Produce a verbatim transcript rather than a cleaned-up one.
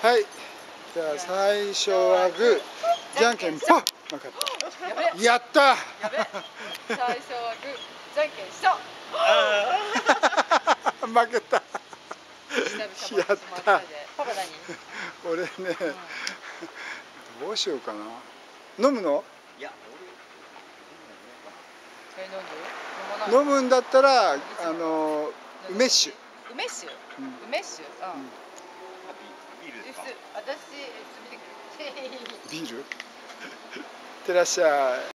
はい。じゃあ最初はグー、じゃんけんポン。分かった。やった。 やべ。最初はグー、じゃんけんしょ。 負けた。 やった。パパ何？ 俺ね、どうしようかな。飲むの？いや、俺飲むんだったらあの梅酒。 梅酒？梅酒？うん。ビールですか？私ビール。ビール？いってらっしゃい。